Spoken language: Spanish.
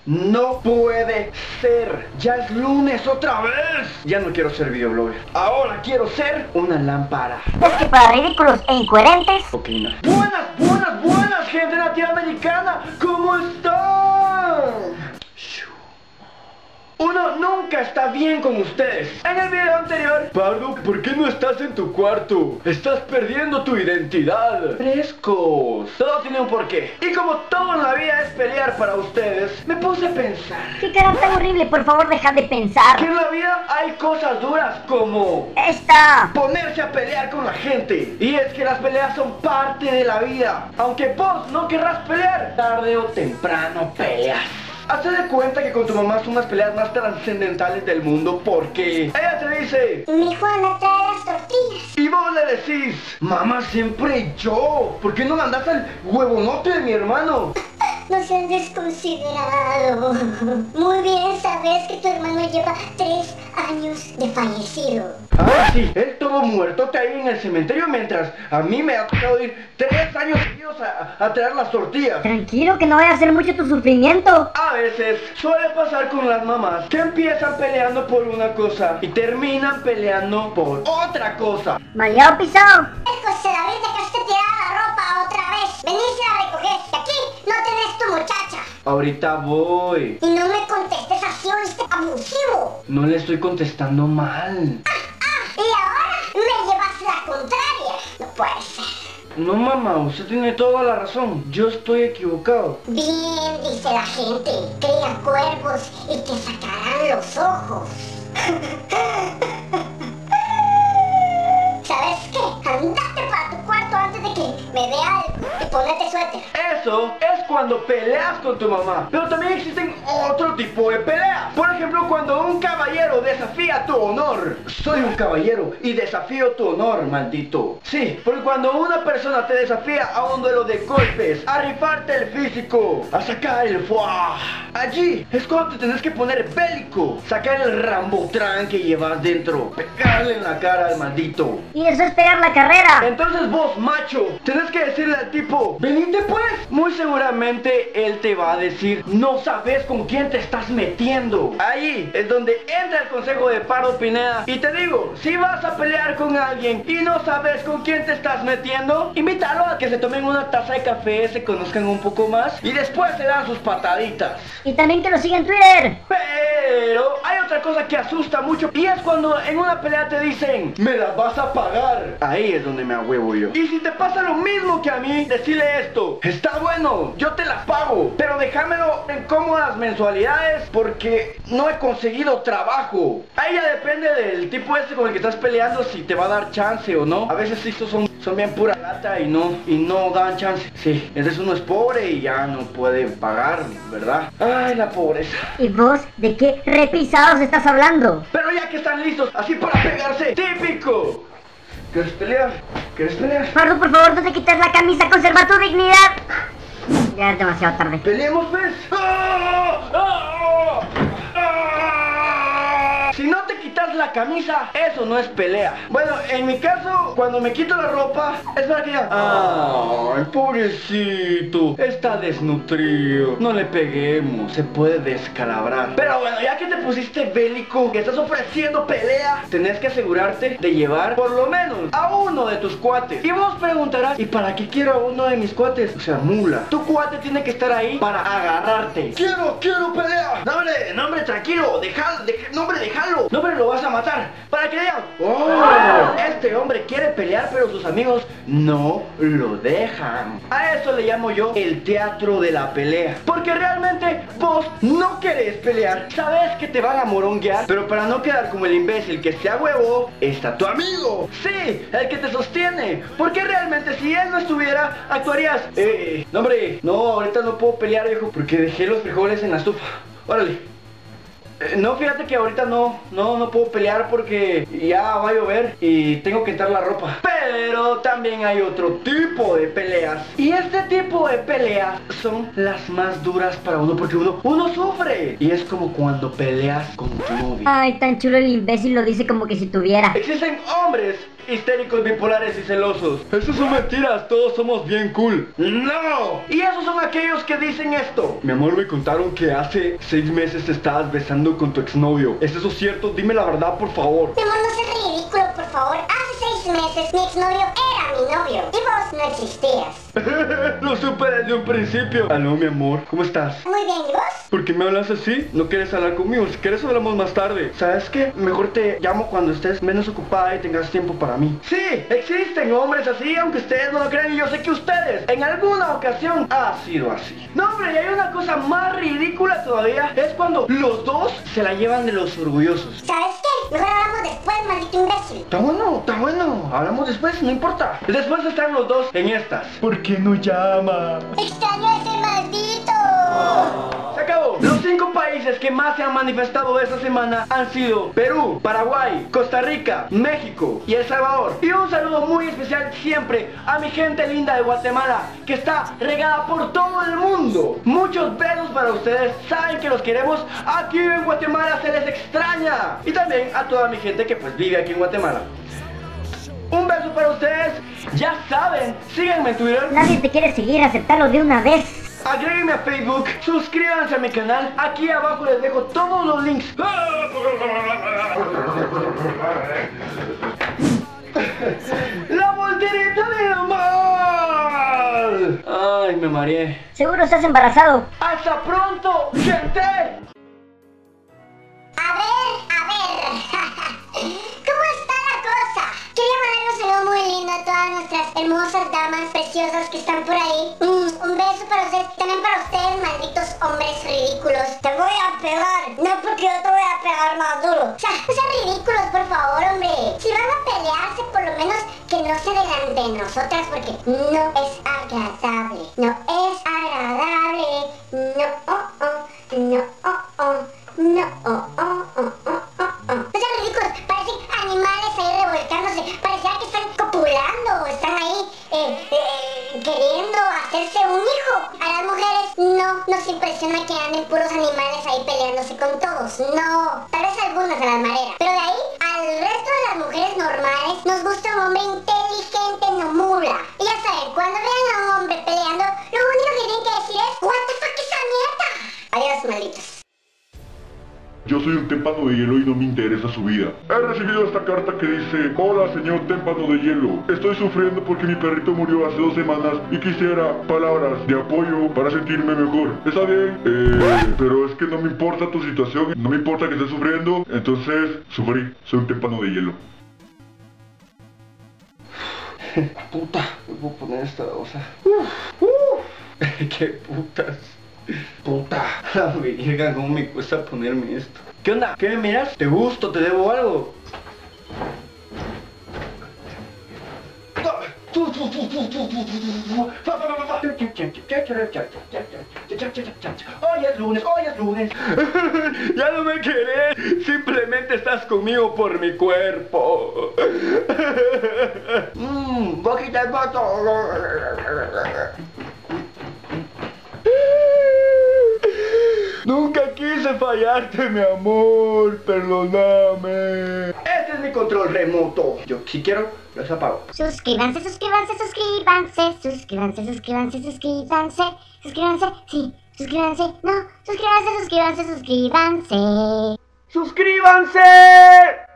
No puede ser. Ya es lunes otra vez. Ya no quiero ser videoblogger. Ahora quiero ser una lámpara. Es que para ridículos e incoherentes. Ok, no. Buenas, gente latinoamericana. ¿Cómo están? Uno nunca está bien con ustedes. En el video anterior, Pardo, ¿por qué no estás en tu cuarto? Estás perdiendo tu identidad. Frescos. Todo tiene un porqué. Y como todo en la vida es pelear para ustedes, me puse a pensar. Qué cara tan horrible, por favor deja de pensar. Que en la vida hay cosas duras como esta. ponerse a pelear con la gente. Y es que las peleas son parte de la vida. Aunque vos no querrás pelear, tarde o temprano peleas. Hazte de cuenta que con tu mamá son las peleas más trascendentales del mundo porque ella te dice: mi Juana trae las tortillas. Y vos le decís: mamá, siempre yo. ¿Por qué no mandaste al huevonote de mi hermano? No seas desconsiderado. Muy bien, sabes que tu hermano lleva 3 años de fallecido. Ah, sí, él todo muertote ahí en el cementerio mientras a mí me ha tocado ir 3 años seguidos a traer las tortillas. Tranquilo, que no vaya a ser mucho tu sufrimiento. A veces suele pasar con las mamás que empiezan peleando por una cosa y terminan peleando por otra cosa. Maleado pisado. Es José David, dejaste tirada la ropa otra vez. Venís a recoger, que aquí no tenés tu muchacha. Ahorita voy. Y no me contestes así, oíste, abusivo. No le estoy contestando mal. Y ahora me llevas la contraria. No puede ser. No, mamá, usted tiene toda la razón. Yo estoy equivocado. Bien, dice la gente. Cría cuervos y te sacarán los ojos. ¿Sabes qué? Andate para tu cuarto antes de que me vea y ponete suéter. Eso es cuando peleas con tu mamá. Pero también existen otro tipo de peleas. Por ejemplo, cuando un caballero desafía tu honor. Soy un caballero y desafío tu honor, maldito. Sí, porque cuando una persona te desafía a un duelo de golpes, a rifarte el físico, a sacar el fuá, allí es cuando te tenés que poner bélico. Sacar el rambotrán que llevas dentro, pegarle en la cara al maldito. Y eso es pegar la carrera. Entonces vos, macho, tenés que decirle al tipo: venite pues. Muy seguramente él te va a decir: no sabes con quién te estás metiendo. Ahí es donde entra el consejo de Pardo Pineda. Y te digo, si vas a pelear con alguien y no sabes con quién te estás metiendo, invítalo a que se tomen una taza de café, se conozcan un poco más y después se dan sus pataditas. Y también que lo siga en Twitter. Pero hay otra cosa que asusta mucho y es cuando en una pelea te dicen: me las vas a pagar. Ahí es donde me ahuevo yo. Y si te pasa lo mismo que a mí, decirle esto: está bueno, yo te las pago, pero déjamelo en cómodas mensualidades porque no he conseguido trabajo. Ahí ya depende del tipo ese con el que estás peleando si te va a dar chance o no. A veces estos son bien pura lata y no dan chance. Sí, entonces uno es pobre y ya no puede pagar, ¿verdad? Ay, la pobreza. ¿Y vos de qué repisados estás hablando? Pero ya que están listos, así para pegarse, típico. ¿Quieres pelear? ¿Quieres pelear? Pardo, por favor, no te quites la camisa, conserva tu dignidad. Ya es demasiado tarde. ¡Peleemos, pues! ¡Ah! ¡Ah! ¡Ah! Si no te quitas la camisa, eso no es pelea. Bueno, en mi caso, cuando me quito la ropa, es para que ya... ¡ay, pobrecito! Está desnutrido. No le peguemos, se puede descalabrar. Pero bueno, ya que te pusiste bélico, que estás ofreciendo pelea, tenés que asegurarte de llevar por lo menos a uno de tus cuates. Y vos preguntarás: ¿y para qué quiero a uno de mis cuates? O sea, mula. Tu cuate tiene que estar ahí para agarrarte. ¡Quiero pelea! No, hombre, tranquilo, déjalo. No, hombre, lo vas a matar. Para que digan: ¡oh! Este hombre quiere pelear, pero sus amigos no lo dejan. A eso le llamo yo el teatro de la pelea. Porque realmente vos no querés pelear. Sabes que te van a moronguear, pero para no quedar como el imbécil que se huevo, está tu amigo. Sí, el que te sostiene. Porque realmente si él no estuviera, actuarías: no, hombre, no, ahorita no puedo pelear, viejo, porque dejé los frijoles en la estufa. Órale. No, fíjate que ahorita no puedo pelear porque ya va a llover y tengo que entrar la ropa. Pero también hay otro tipo de peleas. Y este tipo de peleas son las más duras para uno porque uno sufre. Y es como cuando peleas con tu novia. Ay, tan chulo el imbécil lo dice como que si tuviera. Existen hombres histéricos, bipolares y celosos. Eso son mentiras, todos somos bien cool. ¡No! Y esos son aquellos que dicen esto. Mi amor, me contaron que hace 6 meses te estabas besando con tu exnovio. ¿Es eso cierto? Dime la verdad, por favor. Mi amor, no seas ridículo, por favor. Hace 6 meses mi exnovio era mi novio y vos no existías. Lo supe desde un principio. Aló, mi amor, ¿cómo estás? Muy bien, ¿y vos? ¿Por qué me hablas así? ¿No quieres hablar conmigo? Si quieres hablamos más tarde. ¿Sabes qué? Mejor te llamo cuando estés menos ocupada y tengas tiempo para mí. Sí, existen hombres así, aunque ustedes no lo crean, y yo sé que ustedes en alguna ocasión ha sido así. No, hombre, y hay una cosa más ridícula todavía. Es cuando los dos se la llevan de los orgullosos. ¿Sabes qué? Mejor hablamos después, maldito imbécil. Está bueno. Hablamos después, no importa. Después están los dos en estas. ¿Por qué no llama? Extraño a ese maldito. Se acabó. Los 5 países que más se han manifestado esta semana han sido Perú, Paraguay, Costa Rica, México y El Salvador. Y un saludo muy especial siempre a mi gente linda de Guatemala, que está regada por todo el mundo. Muchos besos para ustedes. Saben que los queremos. Aquí en Guatemala se les extraña. Y también a toda mi gente que pues vive aquí en Guatemala. Un beso para ustedes. Ya saben, síganme en Twitter. Nadie te quiere seguir, aceptarlo de una vez. Agréguenme a Facebook, suscríbanse a mi canal. Aquí abajo les dejo todos los links. ¡La voltereta del mal! Ay, me mareé. Seguro estás embarazado. ¡Hasta pronto, gente! A ver. ¿Cómo está la cosa? Quería mandar un saludo muy lindo a todas nuestras hermosas damas preciosas que están por ahí. Un beso para ustedes, también para ustedes, malditos hombres ridículos. Te voy a pegar, no porque yo te voy a pegar más duro. O sea, no sean ridículos, por favor, hombre. Si van a pelearse, por lo menos que no se delante de nosotras, porque no es agradable. No es agradable. No sean ridículos, parecen animales ahí revolcándose. Parecía que están copulando o están ahí queriendo hacerse un hijo. A las mujeres no nos impresiona que anden puros animales ahí peleándose con todos. No, tal vez algunas a las mareras. Pero de ahí, al resto de las mujeres normales, nos gusta un hombre inteligente, no mula. Y ya saben, cuando vean a un hombre peleando, lo único que tienen que decir es "What the fuck esa mierda". Adiós, malditos. Yo soy un témpano de hielo y no me interesa su vida. He recibido esta carta que dice: hola, señor témpano de hielo. Estoy sufriendo porque mi perrito murió hace 2 semanas y quisiera palabras de apoyo para sentirme mejor. ¿Está bien? Pero es que no me importa tu situación, no me importa que estés sufriendo, entonces sufrí. Soy un témpano de hielo. Puta, me voy a poner esta cosa. Qué putas. Puta, la verga, cómo me cuesta ponerme esto. ¿Qué onda? ¿Qué me miras? ¿Te gusto? ¿Te debo algo? Hoy es lunes. Ya no me querés, simplemente estás conmigo por mi cuerpo. Boquita de foto. Nunca quise fallarte, mi amor, perdóname. Este es mi control remoto. Yo si quiero, los apago. Suscríbanse, sí. Suscríbanse. ¡Suscríbanse!